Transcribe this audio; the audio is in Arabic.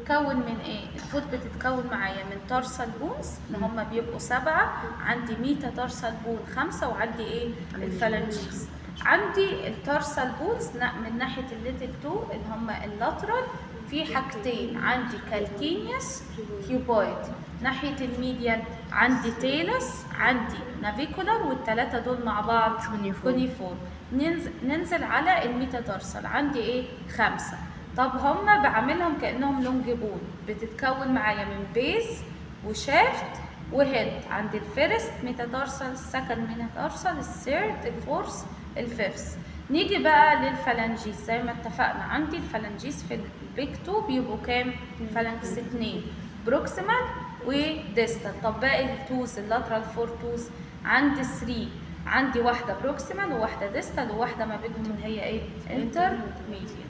بتتكون من ايه؟ الفوت بتتكون معايا من تارسال بونز اللي هم بيبقوا 7، عندي ميتا تارسال بون 5، وعندي ايه؟ الفالنجيز. عندي التارسال بونز من ناحيه الليتل 2 اللي هم اللاترال في حاجتين، عندي كالكينيوس كيوبويد، ناحيه الميديان عندي تيلس، عندي نافيكولار، والثلاثه دول مع بعض كونيفور. ننزل على الميتاتارسال، عندي ايه؟ 5. طب هما بعملهم كانهم لونج بون، بتتكون معايا من بيز وشافت وهيد. عندي الفيرست ميتاتارسال، السكند ميتاتارسال، الثيرد، الفورث، الفيفث. نيجي بقى للفالنجيز زي ما اتفقنا، عندي الفالنجيز في البيك 2 بيبقوا كام؟ فالنجز 2 بروكسيمال وديستال. طب باقي التوز اللاترال 4 توز عندي 3، عندي واحده بروكسيمال وواحده ديستال وواحده ما بينهم اللي هي ايه؟ انترميديت.